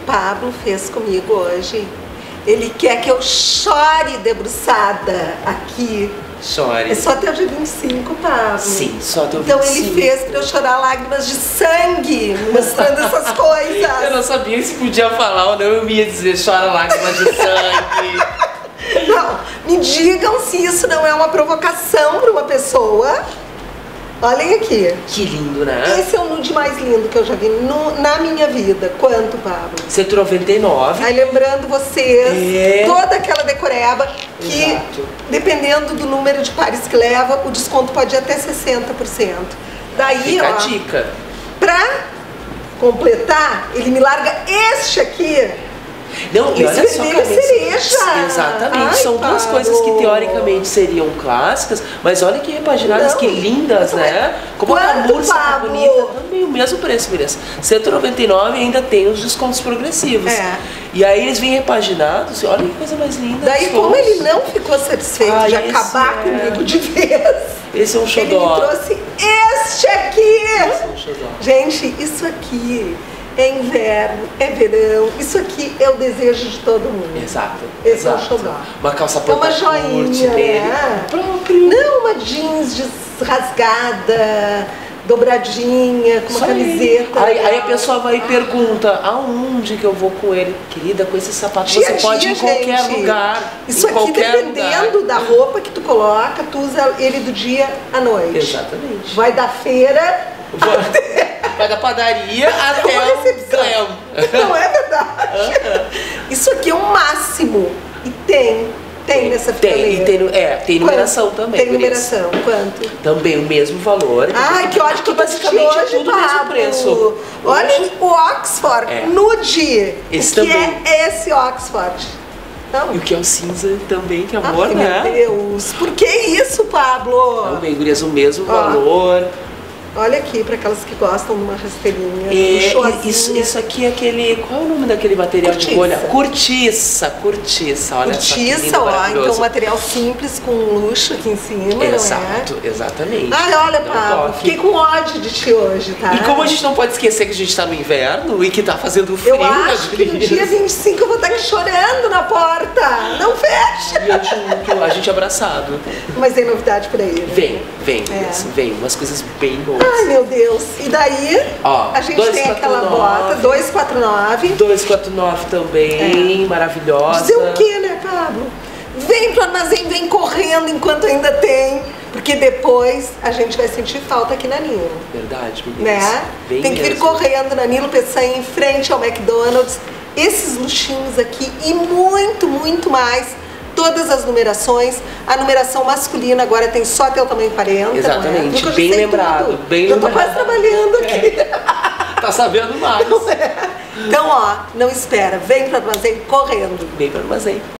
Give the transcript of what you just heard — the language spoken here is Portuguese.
Pablo fez comigo hoje? Ele quer que eu chore debruçada aqui. Chore. É só até o dia 25, Pablo. Sim, só até o 25. Então ele fez pra eu chorar lágrimas de sangue, mostrando essas coisas. Eu não sabia se podia falar ou não, eu ia dizer chora lágrimas de sangue. Não, me digam se isso não é uma provocação para uma pessoa. Olhem aqui. Que lindo, né? Esse é o nude mais lindo que eu já vi na minha vida. Quanto, Pablo? 199. Aí lembrando vocês, toda aquela decoreba que, Exato. dependendo do número de pares que leva, o desconto pode ir até 60%. Daí, Fica ó, a dica. pra completar, ele me larga este aqui. Não, e olha só, vermelho cereja. Exatamente, Ai, são duas Pablo. coisas que teoricamente seriam clássicas, mas olha que repaginadas, Não, que lindas, né? Como a quanto, camurça tá Pablo? bonita, também o mesmo preço, Vanessa. 199 e ainda tem os descontos progressivos. É. E aí eles vêm repaginados, e olha que coisa mais linda. Daí, gostoso. como ele não ficou satisfeito de acabar comigo de vez, Esse é um ele xodó. me trouxe este aqui. Esse é um xodó. Gente, isso aqui é inverno, é verão, isso aqui é o desejo de todo mundo. Exato. Esse é o exato. xodó. Uma calça É planta uma joinha, curte dele. né? Próprio. Não uma jeans rasgada, dobradinha, com uma Só camiseta. aí a pessoa vai e pergunta, aonde que eu vou com ele? Querida, com esse sapato Dia você a pode ir em dia, qualquer gente. lugar. Isso em aqui, qualquer dependendo lugar. da roupa que tu coloca, tu usa ele do dia à noite. Exatamente. Vai da feira Vai da padaria até uma o recepção. glam. Não é verdade? Isso aqui é o máximo. E tem nessa Tem, fileira. tem numeração também. Tem Vanessa. numeração. Quanto? Também o mesmo valor. Ai, que ótimo que eu basicamente hoje, é tudo o mesmo Pablo. preço. Olha o Oxford, É. nude. Esse o que também. é esse Oxford? Não. E o que é o cinza também, que amor, Ai, né? meu Deus. Por que isso, Pablo? Também, gurias, o mesmo Ó. valor. Olha aqui, para aquelas que gostam de uma rasteirinha. Isso aqui é aquele. Qual é o nome daquele material de bolha? Cortiça. Cortiça, olha só. Que lindo, Cortiça, ó. maravilhoso. Então, material simples com luxo aqui em cima, Exato, não é? exatamente. Ai, olha, Dá um Pablo, toque. fiquei com ódio de ti hoje, tá? E como a gente não pode esquecer que a gente tá no inverno e que tá fazendo frio, Eu acho que no dia 25 eu vou estar aqui chorando na porta. Não fecha. E junto, a gente abraçado. Mas tem novidade por aí, né? Vem, umas coisas bem boas. Ai, meu Deus. E daí, Ó, a gente tem aquela 249. bota, 249. 249 também, maravilhosa. Dizer o que, né, Pablo? Vem pro armazém, vem correndo enquanto ainda tem, porque depois a gente vai sentir falta aqui na Nilo. Verdade, meninas. Né? Bem Tem que vir mesmo. correndo na Nilo Peçanha, em frente ao McDonald's. Esses luxinhos aqui e muito, muito mais. Todas as numerações. A numeração masculina agora tem só até o tamanho 40. Exatamente, não é? Eu bem sei lembrado, tudo. bem Eu tô lembrado. quase trabalhando aqui. Tá sabendo mais. Então, ó, não espera. Vem pro armazém correndo. Vem pro armazém.